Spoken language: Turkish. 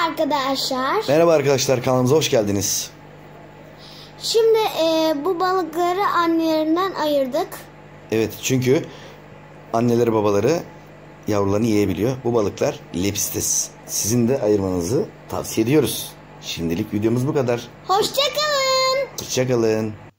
arkadaşlar. Merhaba arkadaşlar, kanalımıza hoş geldiniz. Şimdi bu balıkları annelerinden ayırdık. Evet, çünkü anneleri babaları yavrularını yiyebiliyor. Bu balıklar lepistes. Sizin de ayırmanızı tavsiye ediyoruz. Şimdilik videomuz bu kadar. Hoşça kalın. Hoşça kalın.